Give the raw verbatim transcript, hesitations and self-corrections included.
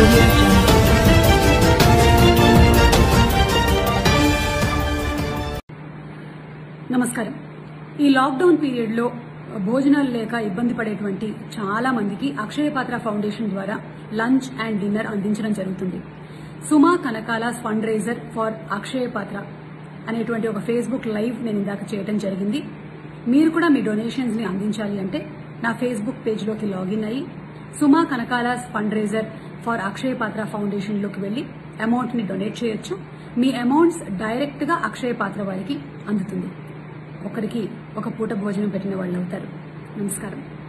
నమస్కారం. ఈ lockdown period లో భోజనాలు లేక ఇబ్బంది పడేటువంటి చాలా మందికి అక్షయపాత్ర ఫౌండేషన్ ద్వారా లంచ్ అండ్ డిన్నర్ అందించడం జరుగుతుంది. సుమా కనకాలాస్ ఫండ్ రైజర్ ఫర్ అక్షయపాత్ర అనేటువంటి ఒక ఫేస్బుక్ లైవ్ నేను ఇందాక చేయడం జరిగింది. మీరు కూడా మీ డొనేషన్స్ ని అందించాలి అంటే నా ఫేస్బుక్ పేజ్ లోకి లాగిన్ అయ్యి Suma Kanakala's fundraiser for Akshaya Patra foundation లోకి వెళ్లి అమౌంట్ ని డొనేట్ చేయొచ్చు. మీ అమౌంట్స్ డైరెక్ట్ గా అక్షయపాత్ర వారికి అందుతుంది. ఒకరికి ఒక పూట భోజనం పెట్టిన వాళ్ళు అవుతారు. నమస్కారం.